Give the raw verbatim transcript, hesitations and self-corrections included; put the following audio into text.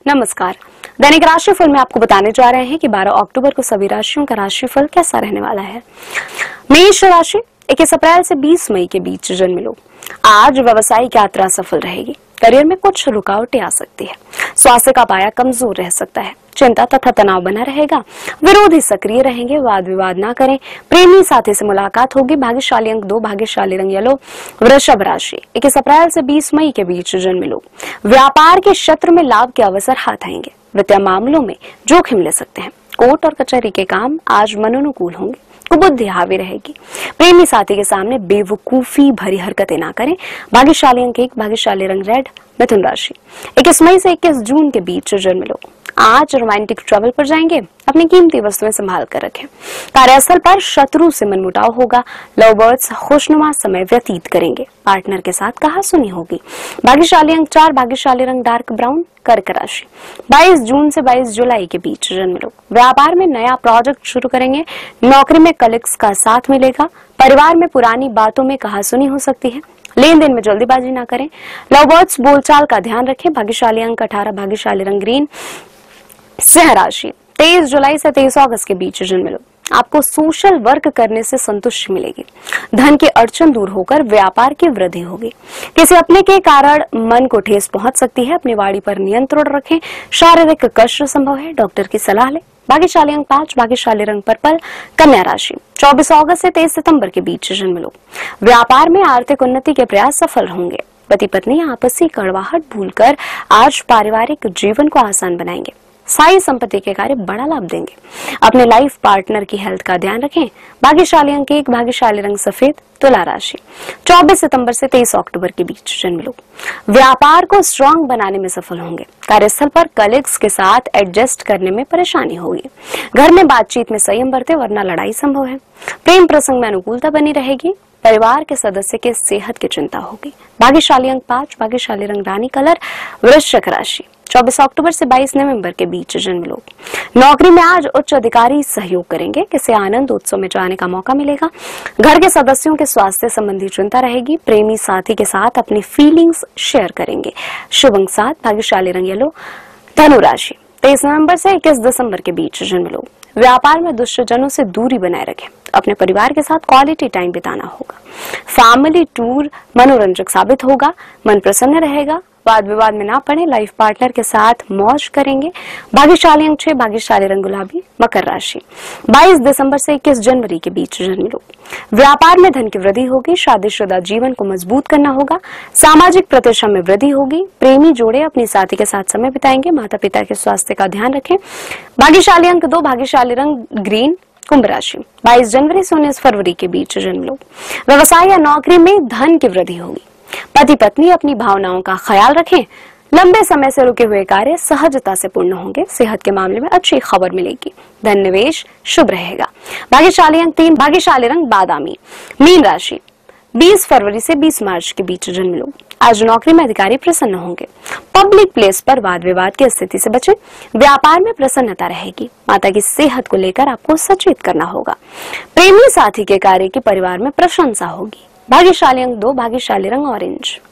नमस्कार। दैनिक राशिफल में आपको बताने जा रहे हैं कि बारह अक्टूबर को सभी राशियों का राशिफल कैसा रहने वाला है। मेष राशि, इक्कीस अप्रैल से बीस मई के बीच जन्मे लोग, आज व्यवसायिक यात्रा सफल रहेगी। करियर में कुछ रुकावटें आ सकती है। स्वास्थ्य का पाया कमजोर रह सकता है। चिंता तथा तनाव बना रहेगा। विरोधी सक्रिय रहेंगे। वाद विवाद ना करें। प्रेमी साथी से मुलाकात होगी। भाग्यशाली अंक दो, भाग्यशाली रंग येलो। वृषभ राशि, इक्कीस अप्रैल से बीस मई के बीच जन्मे लोग, व्यापार के क्षेत्र में लाभ के अवसर हाथ आएंगे। वित्तीय मामलों में जोखिम ले सकते हैं। कोर्ट और कचहरी के काम आज मनोनुकूल होंगे। कुबुद्धि हावी रहेगी। प्रेमी साथी के सामने बेवकूफी भरी हरकतें ना करें। भाग्यशाली अंक एक, भाग्यशाली रंग रेड। मिथुन राशि, इक्कीस मई से इक्कीस जून के बीच जन्मे लोग, आज रोमांटिक ट्रैवल पर जाएंगे। अपनी कीमती वस्तुएं संभाल कर रखें। कार्यस्थल पर शत्रु से मनमुटाव होगा। लव बर्ड्स खुशनुमा समय व्यतीत करेंगे। पार्टनर के साथ कहासुनी होगी। भाग्यशाली अंक चार, भाग्यशाली रंग डार्क ब्राउन। कर्क राशि, बाईस जून से बाईस जुलाई के बीच जन्मे लोग, व्यापार में नया प्रोजेक्ट शुरू करेंगे। नौकरी में कलीग्स का साथ मिलेगा। परिवार में पुरानी बातों में कहासुनी हो सकती है। लेन देन में जल्दीबाजी ना करें। लव बर्ड्स बोलचाल का ध्यान रखें। भाग्यशाली अंक अठारह, भाग्यशाली रंग ग्रीन। सिंह राशि, तेईस जुलाई से तेईस अगस्त के बीच जन्मे लोग, आपको सोशल वर्क करने से संतुष्टि मिलेगी। धन की अड़चन दूर होकर व्यापार की वृद्धि होगी। किसी अपने के कारण मन को ठेस पहुंच सकती है। अपनी वाणी पर नियंत्रण रखें। शारीरिक कष्ट संभव है। डॉक्टर की सलाह लें। भाग्यशाली अंक पांच, भाग्यशाली रंग पर्पल। कन्या राशि, चौबीस अगस्त से तेईस सितंबर के बीच जन्मे लोग, व्यापार में आर्थिक उन्नति के प्रयास सफल होंगे। पति पत्नी आपसी कड़वाहट भूलकर आज पारिवारिक जीवन को आसान बनाएंगे। साई संपत्ति के कार्य बड़ा लाभ देंगे। अपने लाइफ पार्टनर की हेल्थ का ध्यान रखें। भाग्यशाली अंक एक, भाग्यशाली रंग सफेद। तुला राशि, चौबीस सितंबर से तेईस अक्टूबर के बीच जन्मे लोग, व्यापार को स्ट्रांग बनाने में सफल होंगे। कार्यस्थल पर कलीग्स के साथ एडजस्ट करने में परेशानी होगी। घर में बातचीत में संयम बरते वरना लड़ाई संभव है। प्रेम प्रसंग में अनुकूलता बनी रहेगी। परिवार के सदस्य के सेहत की चिंता होगी। भाग्यशाली अंक पांच, भाग्यशाली रंग रानी कलर। वृश्चिक राशि, चौबीस अक्टूबर से बाईस नवंबर के बीच जन्मे लोग, नौकरी में आज उच्च अधिकारी सहयोग करेंगे। किसी आनंद उत्सव में जाने का मौका मिलेगा। घर के सदस्यों के स्वास्थ्य संबंधी चिंता रहेगी। प्रेमी साथी के साथ अपनी फीलिंग्स शेयर करेंगे। शुभ अंक सात, भाग्यशाली रंग येलो। धनु राशि, तेईस नवंबर से इक्कीस दिसंबर के बीच जन्मे लोग, व्यापार में दुष्टजनों से दूरी बनाए रखें। अपने परिवार के साथ क्वालिटी टाइम बिताना होगा। फैमिली टूर मनोरंजक साबित होगा। मन प्रसन्न रहेगा। वाद विवाद में ना पड़े। लाइफ पार्टनर के साथ मौज करेंगे। भाग्यशाली अंक छह, भाग्यशाली रंग गुलाबी। मकर राशि, बाईस दिसंबर से इक्कीस जनवरी के बीच जन्मे लोग, व्यापार में धन की वृद्धि होगी। शादीशुदा जीवन को मजबूत करना होगा। सामाजिक प्रतिष्ठा में वृद्धि होगी। प्रेमी जोड़े अपनी साथी के साथ समय बिताएंगे। माता पिता के स्वास्थ्य का ध्यान रखें। भाग्यशाली अंक दो, भाग्यशाली रंग ग्रीन। कुंभ राशि, बाईस जनवरी से उन्नीस फरवरी के बीच जन्मे लोग, व्यवसाय या नौकरी में धन की वृद्धि होगी। पति पत्नी अपनी भावनाओं का ख्याल रखें। लंबे समय से रुके हुए कार्य सहजता से पूर्ण होंगे। सेहत के मामले में अच्छी खबर मिलेगी। धन निवेश शुभ रहेगा। भाग्यशाली अंक तीन, भाग्यशाली रंग बादामी। मीन राशि, बीस फरवरी से बीस मार्च के बीच जन्मे लोग, आज नौकरी में अधिकारी प्रसन्न होंगे। पब्लिक प्लेस पर वाद विवाद की स्थिति से बचें। व्यापार में प्रसन्नता रहेगी। माता की सेहत को लेकर आपको सचेत करना होगा। प्रेमी साथी के कार्य की परिवार में प्रशंसा होगी। भाग्यशाली अंक दो, भाग्यशाली रंग ऑरेंज।